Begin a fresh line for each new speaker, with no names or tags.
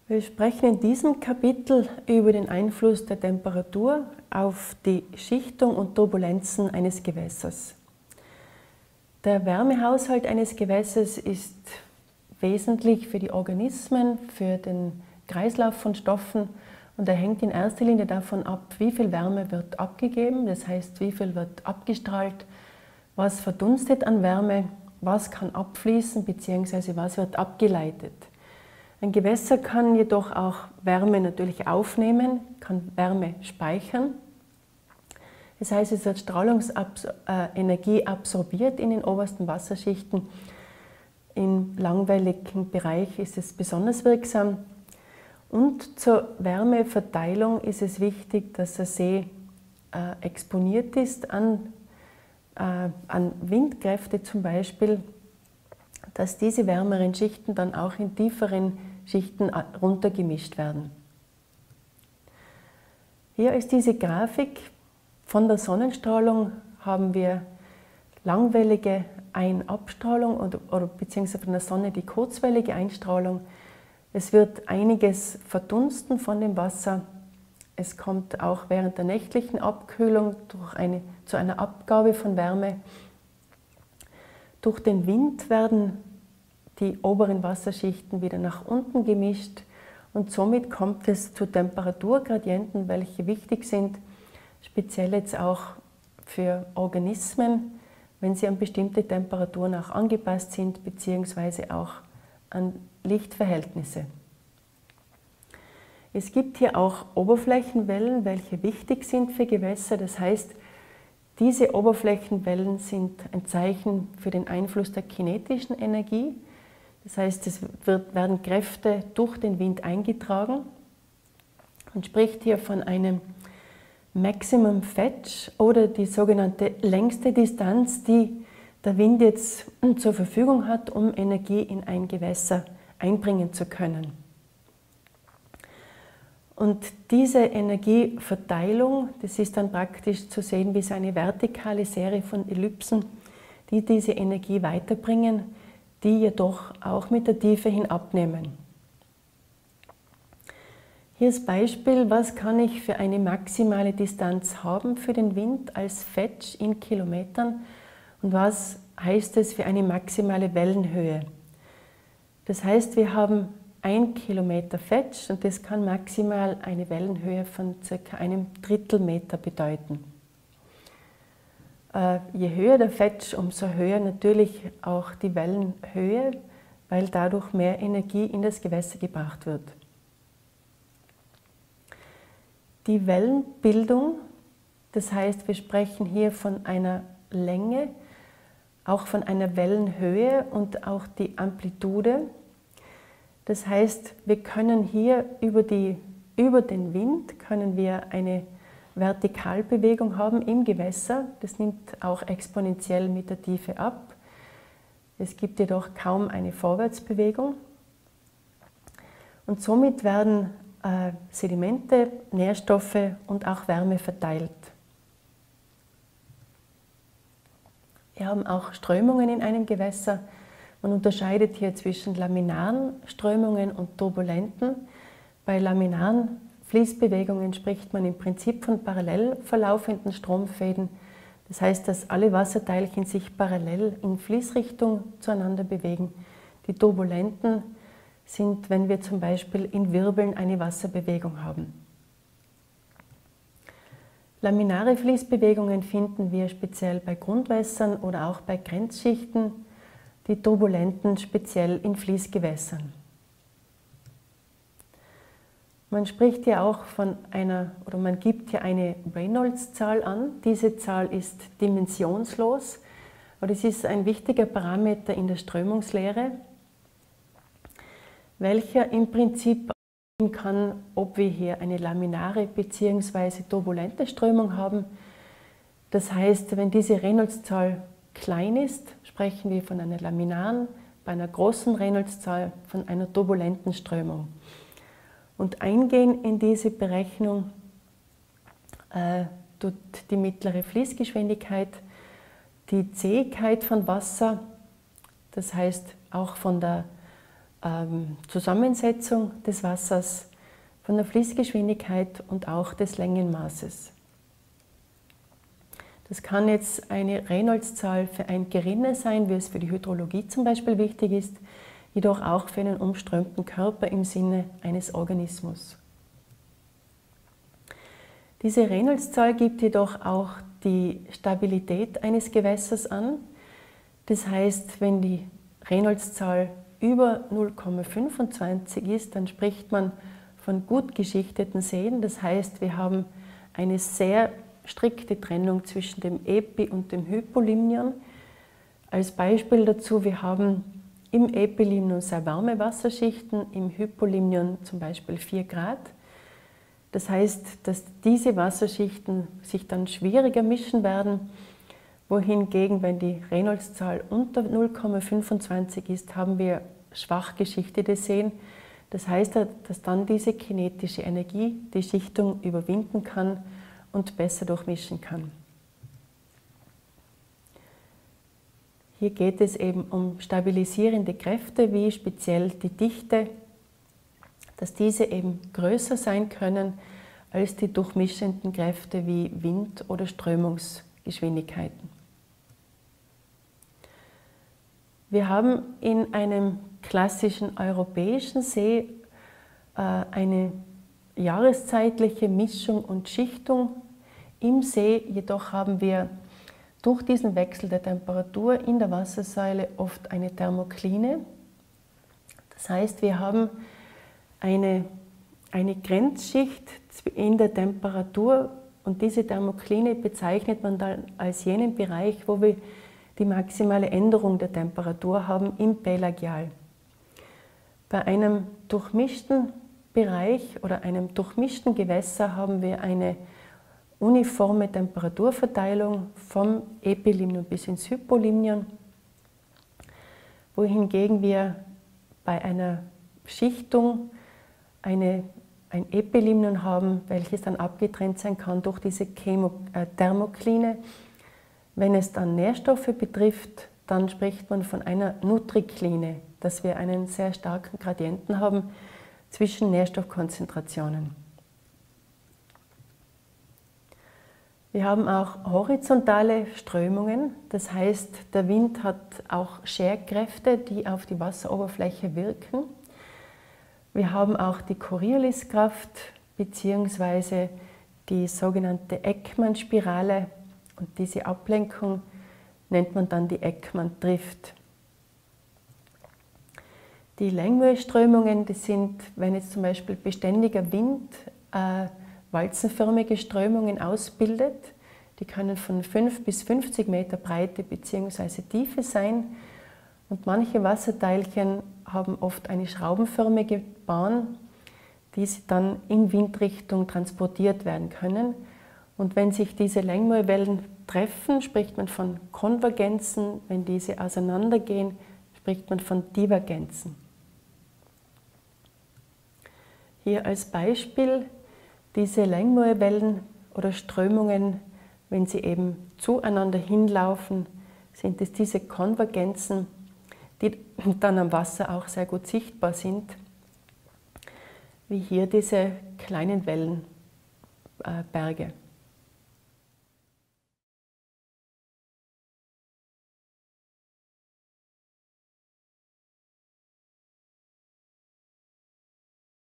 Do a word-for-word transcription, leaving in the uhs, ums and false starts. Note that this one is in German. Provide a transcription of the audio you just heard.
Wir sprechen in diesem Kapitel über den Einfluss der Temperatur auf die Schichtung und Turbulenzen eines Gewässers. Der Wärmehaushalt eines Gewässers ist wesentlich für die Organismen, für den Kreislauf von Stoffen und er hängt in erster Linie davon ab, wie viel Wärme wird abgegeben, das heißt, wie viel wird abgestrahlt, was verdunstet an Wärme, was kann abfließen bzw. was wird abgeleitet. Ein Gewässer kann jedoch auch Wärme natürlich aufnehmen, kann Wärme speichern. Das heißt, es wird Strahlungsenergie absorbiert in den obersten Wasserschichten. Im langwelligen Bereich ist es besonders wirksam. Und zur Wärmeverteilung ist es wichtig, dass der See äh, exponiert ist an, äh, an Windkräfte zum Beispiel, dass diese wärmeren Schichten dann auch in tieferen Schichten runtergemischt werden. Hier ist diese Grafik. Von der Sonnenstrahlung haben wir langwellige Einabstrahlung oder, oder beziehungsweise von der Sonne die kurzwellige Einstrahlung. Es wird einiges verdunsten von dem Wasser. Es kommt auch während der nächtlichen Abkühlung durch eine, zu einer Abgabe von Wärme. Durch den Wind werden die oberen Wasserschichten wieder nach unten gemischt und somit kommt es zu Temperaturgradienten, welche wichtig sind, speziell jetzt auch für Organismen, wenn sie an bestimmte Temperaturen auch angepasst sind, beziehungsweise auch an Lichtverhältnisse. Es gibt hier auch Oberflächenwellen, welche wichtig sind für Gewässer, das heißt, diese Oberflächenwellen sind ein Zeichen für den Einfluss der kinetischen Energie. Das heißt, es wird, werden Kräfte durch den Wind eingetragen. Man spricht hier von einem Maximum Fetch oder die sogenannte längste Distanz, die der Wind jetzt zur Verfügung hat, um Energie in ein Gewässer einbringen zu können. Und diese Energieverteilung, das ist dann praktisch zu sehen wie so eine vertikale Serie von Ellipsen, die diese Energie weiterbringen, die jedoch auch mit der Tiefe hin abnehmen. Hier ist Beispiel, was kann ich für eine maximale Distanz haben für den Wind als Fetch in Kilometern und was heißt es für eine maximale Wellenhöhe. Das heißt, wir haben ein Kilometer Fetch und das kann maximal eine Wellenhöhe von ca. einem Drittelmeter bedeuten. Äh, je höher der Fetch, umso höher natürlich auch die Wellenhöhe, weil dadurch mehr Energie in das Gewässer gebracht wird. Die Wellenbildung, das heißt, wir sprechen hier von einer Länge, auch von einer Wellenhöhe und auch die Amplitude. Das heißt, wir können hier über, die, über den Wind können wir eine Vertikalbewegung haben im Gewässer. Das nimmt auch exponentiell mit der Tiefe ab. Es gibt jedoch kaum eine Vorwärtsbewegung. Und somit werden äh, Sedimente, Nährstoffe und auch Wärme verteilt. Wir haben auch Strömungen in einem Gewässer. Man unterscheidet hier zwischen laminaren Strömungen und turbulenten. Bei laminaren Fließbewegungen spricht man im Prinzip von parallel verlaufenden Stromfäden. Das heißt, dass alle Wasserteilchen sich parallel in Fließrichtung zueinander bewegen. Die turbulenten sind, wenn wir zum Beispiel in Wirbeln eine Wasserbewegung haben. Laminare Fließbewegungen finden wir speziell bei Grundwässern oder auch bei Grenzschichten, die turbulenten speziell in Fließgewässern. Man spricht ja auch von einer, oder man gibt hier eine Reynolds-Zahl an. Diese Zahl ist dimensionslos, aber es ist ein wichtiger Parameter in der Strömungslehre, welcher im Prinzip angeben kann, ob wir hier eine laminare bzw. turbulente Strömung haben. Das heißt, wenn diese Reynolds-Zahl klein ist, sprechen wir von einer laminaren, bei einer großen Reynolds-Zahl von einer turbulenten Strömung. Und eingehen in diese Berechnung äh, tut die mittlere Fließgeschwindigkeit, die Zähigkeit von Wasser, das heißt auch von der ähm, Zusammensetzung des Wassers, von der Fließgeschwindigkeit und auch des Längenmaßes. Das kann jetzt eine Reynoldszahl für ein Gerinne sein, wie es für die Hydrologie zum Beispiel wichtig ist, jedoch auch für einen umströmten Körper im Sinne eines Organismus. Diese Reynoldszahl gibt jedoch auch die Stabilität eines Gewässers an. Das heißt, wenn die Reynoldszahl über null Komma fünfundzwanzig ist, dann spricht man von gut geschichteten Seen. Das heißt, wir haben eine sehr strikte Trennung zwischen dem Epi- und dem Hypolimnion. Als Beispiel dazu, wir haben im Epilimnion sehr warme Wasserschichten, im Hypolimnion zum Beispiel vier Grad. Das heißt, dass diese Wasserschichten sich dann schwieriger mischen werden, wohingegen, wenn die Reynoldszahl unter null Komma fünfundzwanzig ist, haben wir schwach geschichtete Seen. Das heißt, dass dann diese kinetische Energie die Schichtung überwinden kann und besser durchmischen kann. Hier geht es eben um stabilisierende Kräfte, wie speziell die Dichte, dass diese eben größer sein können als die durchmischenden Kräfte wie Wind- oder Strömungsgeschwindigkeiten. Wir haben in einem klassischen europäischen See äh, eine jahreszeitliche Mischung und Schichtung im See, jedoch haben wir durch diesen Wechsel der Temperatur in der Wassersäule oft eine Thermokline. Das heißt, wir haben eine, eine Grenzschicht in der Temperatur und diese Thermokline bezeichnet man dann als jenen Bereich, wo wir die maximale Änderung der Temperatur haben im Pelagial. Bei einem durchmischten Bereich oder einem durchmischten Gewässer haben wir eine uniforme Temperaturverteilung vom Epilimnion bis ins Hypolimnion, wohingegen wir bei einer Schichtung eine, ein Epilimnion haben, welches dann abgetrennt sein kann durch diese Chemo, äh, Thermokline. Wenn es dann Nährstoffe betrifft, dann spricht man von einer Nutrikline, dass wir einen sehr starken Gradienten haben zwischen Nährstoffkonzentrationen. Wir haben auch horizontale Strömungen, das heißt, der Wind hat auch Scherkräfte, die auf die Wasseroberfläche wirken. Wir haben auch die Corioliskraft bzw. die sogenannte Ekman-Spirale und diese Ablenkung nennt man dann die Ekman-Drift. Die Langmuir-Strömungen, das sind, wenn jetzt zum Beispiel beständiger Wind äh, walzenförmige Strömungen ausbildet. Die können von fünf bis fünfzig Meter Breite bzw. Tiefe sein. Und manche Wasserteilchen haben oft eine schraubenförmige Bahn, die sie dann in Windrichtung transportiert werden können. Und wenn sich diese Langmuir-Wellen treffen, spricht man von Konvergenzen. Wenn diese auseinandergehen, spricht man von Divergenzen. Hier als Beispiel diese Langmuir-Wellen oder Strömungen, wenn sie eben zueinander hinlaufen, sind es diese Konvergenzen, die dann am Wasser auch sehr gut sichtbar sind, wie hier diese kleinen Wellenberge.